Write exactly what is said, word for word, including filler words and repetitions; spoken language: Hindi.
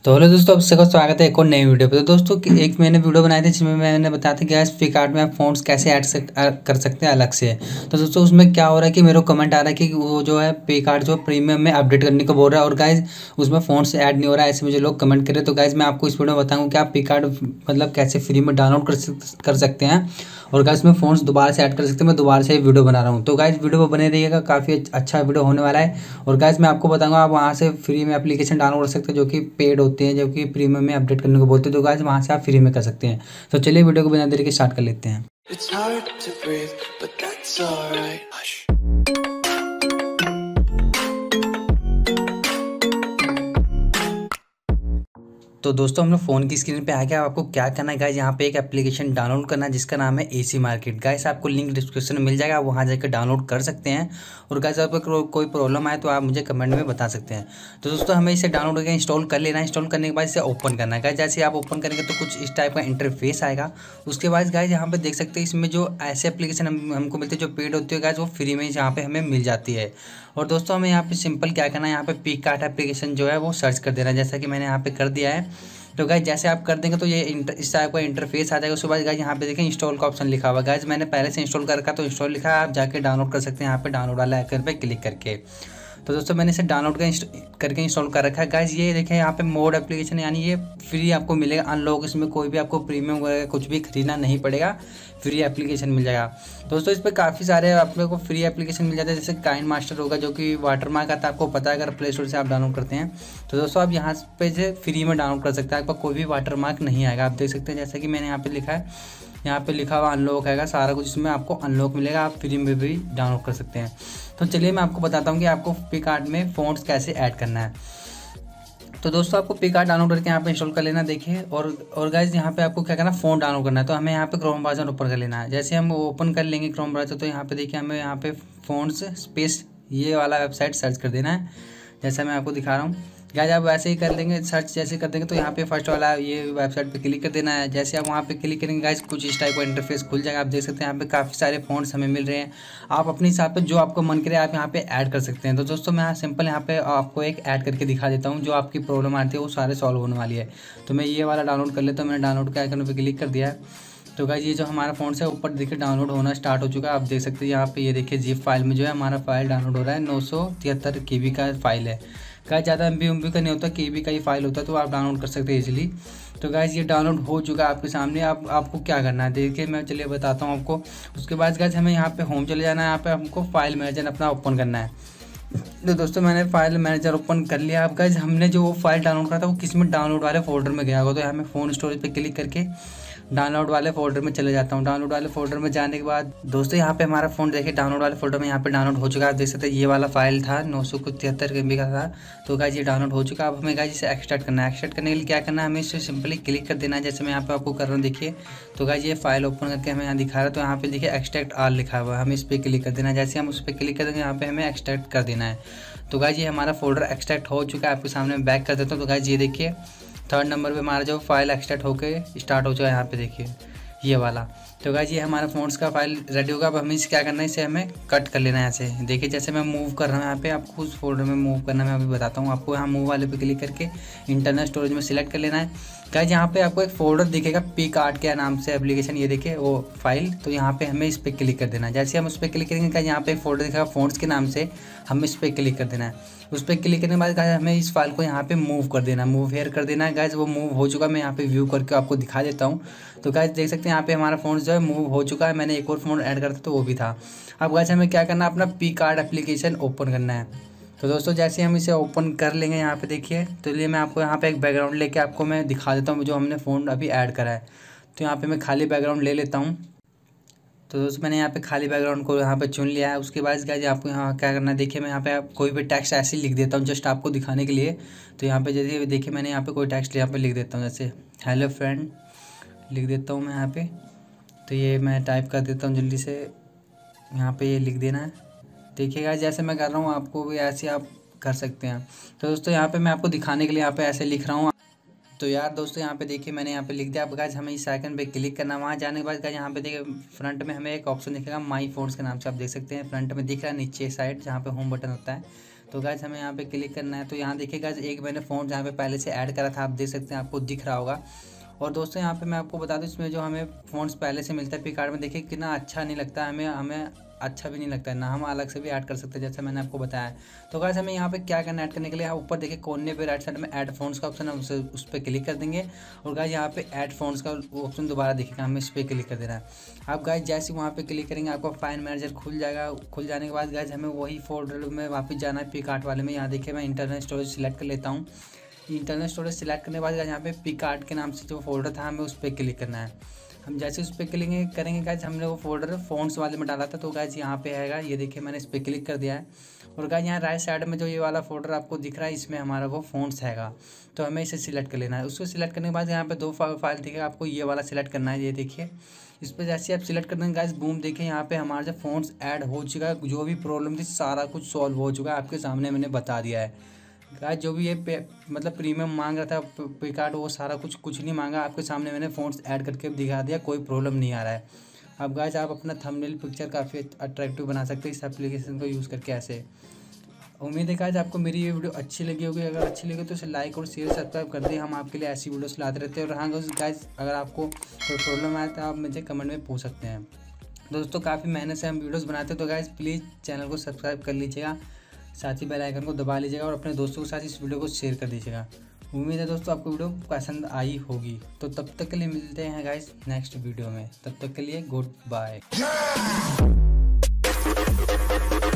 तो हेलो दोस्तों, आप सबका स्वागत है एक और नई वीडियो पे। तो दोस्तों कि एक मैंने वीडियो बनाई थी जिसमें मैंने बताया था कि गैस फ्लिपकार्ट में आप फ़ॉन्ट्स कैसे ऐड सक, कर सकते हैं अलग से। तो दोस्तों उसमें क्या हो रहा है कि मेरे को कमेंट आ रहा है कि वो जो है फ्लिपकार्ट जो प्रीमियम में अपडेट करने को बोल रहा है और गाइज उसमें फ़ॉन्ट्स ऐड नहीं हो रहा है, ऐसे मुझे लोग कमेंट करें। तो गाइज मैं आपको इस वीडियो में बताऊँगा कि आप फ्लिपकार्ट मतलब कैसे फ्री में डाउनलोड कर सक कर सकते हैं और गाइज में फ़ॉन्ट्स दोबारा से ऐड कर सकते हैं। मैं दोबारा से वीडियो बना रहा हूँ, तो गाइज वीडियो पर बने रहिएगा, काफ़ी अच्छा वीडियो होने वाला है। और गाइज मैं आपको बताऊंगा आप वहाँ से फ्री में एप्लीकेशन डाउनलोड कर सकते हैं जो कि पेड होते हैं, जो कि प्रीमियम में अपडेट करने को बोलते हैं। तो गाइज वहाँ से आप फ्री में कर सकते हैं। तो चलिए वीडियो को बिना देरी के स्टार्ट कर लेते हैं। It's hard to breathe, but that's alright. Hush. तो दोस्तों हम लोग फ़ोन की स्क्रीन पे आ गया। आपको क्या करना है गाइस, यहाँ पे एक एप्लीकेशन डाउनलोड करना है जिसका नाम है एसी मार्केट। गाइस आपको लिंक डिस्क्रिप्शन में मिल जाएगा, आप वहाँ जाकर डाउनलोड कर सकते हैं। और गाइस आपको कोई प्रॉब्लम आए तो आप मुझे कमेंट में बता सकते हैं। तो दोस्तों हमें इसे डाउनलोड करके इंस्टॉल कर लेना है। इंस्टॉल करने के बाद इसे ओपन करना है। गाइस जैसे आप ओपन करेंगे तो कुछ इस टाइप का इंटरफेस आएगा। उसके बाद गाइस यहाँ पे देख सकते हैं इसमें जो ऐसे एप्लीकेशन हम, हमको मिलती है जो पेड होती है गाइस वो फ्री में यहाँ पे हमें मिल जाती है। और दोस्तों हमें यहाँ पे सिंपल क्या करना है, यहाँ पे फ्लिपकार्ट एप्लीकेशन जो है वो सर्च कर देना है, जैसा कि मैंने यहाँ पे कर दिया है। तो गाइज जैसे आप कर देंगे तो ये इस टाइप का इंटरफेस आ जाएगा। उसके बाद गाइज यहाँ पे देखें इंस्टॉल का ऑप्शन लिखा हुआ। गाइज मैंने पहले से इंस्टॉल कर रखा तो इंस्टॉल लिखा है, आप जाके डाउनलोड कर सकते हैं यहाँ पे डाउनलोड वाला आइकन पे क्लिक करके। तो दोस्तों मैंने इसे डाउनलोड कर करके इंस्टॉल कर रखा है। गाइज ये देखें यहाँ पे मोड एप्लीकेशन यानी ये फ्री आपको मिलेगा अनलॉक। इसमें कोई भी आपको प्रीमियम वगैरह कुछ भी खरीदना नहीं पड़ेगा, फ्री एप्लीकेशन मिल जाएगा। दोस्तों इस पर काफ़ी सारे आप लोगों को फ्री एप्लीकेशन मिल जाते हैं, जैसे काइन मास्टर होगा जो कि वाटरमार्क आता है, आपको पता है अगर प्ले स्टोर से आप डाउनलोड करते हैं। तो दोस्तों आप यहाँ पे से फ्री में डाउनलोड कर सकते हैं, आपका कोई भी वाटरमार्क नहीं आएगा। आप देख सकते हैं जैसा कि मैंने यहाँ पे लिखा है, यहाँ पे लिखा हुआ अनलॉक आएगा, सारा कुछ इसमें आपको अनलॉक मिलेगा, आप फ्री में भी डाउनलोड कर सकते हैं। तो चलिए मैं आपको बताता हूँ कि आपको फ्लिपकार्ट में फ़ॉन्ट्स कैसे ऐड करना है। तो दोस्तों आपको फ्लिपकार्ट डाउनलोड करके यहाँ पे इंस्टॉल कर लेना। देखिए और और गाइज यहाँ पे आपको क्या करना है, फ़ॉन्ट डाउनलोड करना है। तो हमें यहाँ पे क्रोम ब्राउज़र ओपन कर लेना है। जैसे हम ओपन कर लेंगे क्रोम ब्राउज़र तो यहाँ पे देखिए हमें यहाँ पे फ़ॉन्ट्स स्पेस ये वाला वेबसाइट सर्च कर देना है, जैसा मैं आपको दिखा रहा हूँ। गाइज आप वैसे ही कर लेंगे, सर्च जैसे कर देंगे तो यहाँ पे फर्स्ट वाला ये वेबसाइट पे क्लिक कर देना है। जैसे आप वहाँ पे क्लिक करेंगे गाइज कुछ इस टाइप का इंटरफेस खुल जाएगा। आप देख सकते हैं यहाँ पे काफ़ी सारे फ़ॉन्ट्स हमें मिल रहे हैं। आप अपने हिसाब पे जो आपको मन करे आप यहाँ पे ऐड कर सकते हैं। तो दोस्तों मैं यहाँ सिंपल यहाँ पे आपको एक ऐड करके दिखा देता हूँ, जो आपकी प्रॉब्लम आती है वो सारे सॉल्व होने वाली है। तो मैं ये वाला डाउनलोड कर लेता हूँ। मैंने डाउनलोड के आइकन पर क्लिक कर दिया है। तो गाइज ये जो हमारा फ़ॉन्ट्स है ऊपर देखिए डाउनलोड होना स्टार्ट हो चुका है। आप देख सकते हैं यहाँ पे ये देखिए जिप फाइल में जो है हमारा फाइल डाउनलोड हो रहा है। नौ सौ तिहत्तर के बी का फाइल है। गाइज ज़्यादा एम बी एम बी का नहीं होता, के बी का ही फाइल होता है, तो आप डाउनलोड कर सकते हैं इजीली। तो गाइज ये डाउनलोड हो चुका है आपके सामने। आप आपको क्या करना है देखिए, मैं चलिए बताता हूँ आपको। उसके बाद गाइज हमें यहाँ पे होम चले जाना है, यहाँ पे हमको फाइल मैनेजर अपना ओपन करना है। तो दोस्तों मैंने फाइल मैनेजर ओपन कर लिया। अब गाइज हमने जो वो फाइल डाउनलोड करा था वो किस में डाउनलोड वाले फोल्डर में गया होगा। तो यहाँ मैं फ़ोन स्टोरेज पे क्लिक करके डाउनलोड वाले फोल्डर में चले जाता हूँ। डाउनलोड वाले फोल्डर में जाने के बाद दोस्तों यहाँ पे हमारा फ़ोन देखिए डाउनलोड वाले फोल्डर में यहाँ पे डाउनलोड हो चुका है। आप देख सकते हैं ये वाला फाइल था नौ सौ कुछ तिहत्तर के बी का था। तो गाइज ये डाउनलोड हो चुका है। अब हमें गाइज इसे एक्सट्रैक्ट करना है। एक्सट्रैक्ट करने के लिए क्या करना है, हमें इसे सिंपली क्लिक कर देना है, जैसे मैं यहाँ पे आपको कर रहा हूँ देखिए। तो गाइज ये फाइल ओपन करके हमें यहाँ दिखा रहा है, तो यहाँ पे देखिए एक्सट्रैक्ट आल लिखा हुआ है, हमें इस पर क्लिक कर देना है। जैसे हम उस पर क्लिक कर देंगे यहाँ पे हमें एक्सट्रैक्ट कर देना है। तो गाइज ये हमारा फोल्डर एक्सट्रैक्ट हो चुका है, आपके सामने बैक कर देता हूँ। तो गाइज ये देखिए थर्ड नंबर पे हमारा जो फाइल एक्सट्रैक्ट होकर स्टार्ट हो चुका है, यहाँ पे देखिए ये वाला। तो गाइज ये हमारा फ़ॉन्ट्स का फाइल रेडी होगा। अब हमें इसे क्या करना है, इसे हमें कट कर लेना है ऐसे। देखिए जैसे मैं मूव कर रहा हूँ यहाँ पे, आपको उस फोल्डर में मूव करना मैं अभी बताता हूँ आपको। यहाँ मूव वाले पे क्लिक करके इंटरनल स्टोरेज में सिलेक्ट कर लेना है। गाइज यहाँ पे आपको एक फोल्डर दिखेगा फ्लिपकार्ट के नाम से एप्लीकेशन, ये देखिए वो फाइल। तो यहाँ पे हमें इस पर क्लिक कर देना है। जैसे हम उस पर क्लिक करेंगे गाइज यहाँ पे एक फोल्डर दिखेगा फ़ॉन्ट्स के नाम से, हम इस पर क्लिक कर देना है। उस पर क्लिक करने के बाद गाइज हमें इस फाइल को यहाँ पे मूव कर देना है, मूव हेयर कर देना है। गाइज वो मूव हो चुका है, मैं यहाँ पे व्यू करके आपको दिखा देता हूँ। तो गाइज देख सकते हैं यहाँ पे हमारा फ़ॉन्ट्स जो है मूव हो चुका है। मैंने एक और फ़ॉन्ट ऐड करता तो वो भी था। अब गाइज हमें क्या करना है, अपना फ्लिपकार्ट एप्लीकेशन ओपन करना है। तो दोस्तों जैसे हम इसे ओपन कर लेंगे यहाँ पे देखिए, तो लिए मैं आपको यहाँ पे एक बैकग्राउंड लेके आपको मैं दिखा देता हूँ जो हमने फ़ॉन्ट अभी ऐड करा है। तो यहाँ पे मैं खाली बैकग्राउंड ले लेता हूँ। तो दोस्तों मैंने यहाँ पे खाली बैकग्राउंड को यहाँ पे चुन लिया है। उसके बाद गाइज आपको यहाँ क्या करना है देखिए, मैं यहाँ पे आप कोई भी टेक्स्ट ऐसे ही लिख देता हूँ जस्ट आपको दिखाने के लिए। तो यहाँ पे जैसे देखिए मैंने यहाँ पे कोई टेक्स्ट यहाँ पे लिख देता हूँ, जैसे हेलो फ्रेंड लिख देता हूँ मैं यहाँ पे। तो ये मैं टाइप कर देता हूँ जल्दी से, यहाँ पे ये लिख देना है। देखिएगा जैसे मैं कर रहा हूँ आपको भी ऐसे आप कर सकते हैं। तो दोस्तों यहाँ पे मैं आपको दिखाने के लिए यहाँ पे ऐसे लिख रहा हूँ। तो यार दोस्तों यहाँ पे देखिए मैंने यहाँ पे लिख दिया। अब गाइज हमें इस आइकन पे क्लिक करना है। वहाँ जाने के बाद गाइज यहाँ पे देखिए फ्रंट में हमें एक ऑप्शन दिखेगा माई फ़ॉन्ट्स के नाम से, आप देख सकते हैं फ्रंट में दिख रहा है नीचे साइड जहाँ पे होम बटन होता है। तो गाइस हमें यहाँ पे क्लिक करना है। तो यहाँ देखिए गाइस एक मैंने फ़ॉन्ट यहाँ पे पहले से ऐड करा था, आप देख सकते हैं, आपको दिख रहा होगा। और दोस्तों यहाँ पे मैं आपको बता दूँ, इसमें जो हमें फ़ॉन्ट्स पहले से मिलता है पिकआर्ट में, देखिए कितना अच्छा नहीं लगता है हमें हमें अच्छा भी नहीं लगता है ना, हम अलग से भी ऐड कर सकते हैं जैसे मैंने आपको बताया। तो गाइस हमें यहाँ पे क्या करना है ऐड करने के लिए, यहाँ ऊपर देखिए कोने पे राइट साइड में ऐड फ़ॉन्ट्स का ऑप्शन है, उस उस पर क्लिक कर देंगे। और गाइस यहाँ पे ऐड फ़ॉन्ट्स का ऑप्शन दोबारा दिखेगा, हमें इस पर क्लिक कर देना है। आप गाइस जैसे वहाँ पे क्लिक करेंगे आपको फाइल मैनेजर खुल जाएगा। खुल जाने के बाद गाइस हमें वही फोल्डर में वापस जाना है पिकआर्ट वाले में। यहाँ देखिए मैं इंटरनल स्टोरेज सिलेक्ट कर लेता हूँ। इंटरनल स्टोरेज सिलेक्ट करने के बाद यहाँ पे पिकआर्ट के नाम से जो फोल्डर था हमें उस पर क्लिक करना है। हम जैसे उस पर क्लिक करेंगे गाइस, हमने वो फोल्डर फ़ॉन्ट्स वाले में डाला था, तो गाइस यहाँ पे आएगा, ये देखिए मैंने इस पर क्लिक कर दिया है। और गाइस यहाँ राइट साइड में जो ये वाला फोल्डर आपको दिख रहा है, इसमें हमारा वो फ़ॉन्ट्स हैगा, तो हमें इसे सिलेक्ट कर लेना है। उसको सिलेक्ट करने के बाद यहाँ पे दो फाइल दिखेगा, आपको ये वाला सिलेक्ट करना है, ये देखिए। इस पर जैसे आप सिलेक्ट कर देंगे गाइस, बूम देखिए यहाँ पे हमारा जो फ़ॉन्ट्स ऐड हो चुका है, जो भी प्रॉब्लम थी सारा कुछ सॉल्व हो चुका है, आपके सामने मैंने बता दिया है गाइस। जो भी ये मतलब प्रीमियम मांग रहा था पिकआर्ट, वो सारा कुछ कुछ नहीं मांगा, आपके सामने मैंने फ़ॉन्ट्स ऐड करके दिखा दिया, कोई प्रॉब्लम नहीं आ रहा है। अब गाइस आप अपना थंबनेल पिक्चर काफ़ी अट्रैक्टिव बना सकते हैं इस एप्लीकेशन को यूज़ करके ऐसे। उम्मीद है गाइस आपको मेरी ये वीडियो अच्छी लगी होगी। अगर अच्छी लगी तो इसे लाइक और शेयर सब्सक्राइब कर दें, हम आपके लिए ऐसी वीडियोस लाते रहते हैं। और हाँ गाइस, अगर आपको कोई प्रॉब्लम आए तो आप मुझे कमेंट में पूछ सकते हैं। दोस्तों काफ़ी मेहनत से हम वीडियोज़ बनाते हैं, तो गाइस प्लीज़ चैनल को सब्सक्राइब कर लीजिएगा, साथ ही बेल आइकन को दबा लीजिएगा और अपने दोस्तों के साथ इस वीडियो को शेयर कर दीजिएगा। उम्मीद है दोस्तों आपको वीडियो पसंद आई होगी। तो तब तक के लिए मिलते हैं गाइस नेक्स्ट वीडियो में, तब तक के लिए गुड बाय।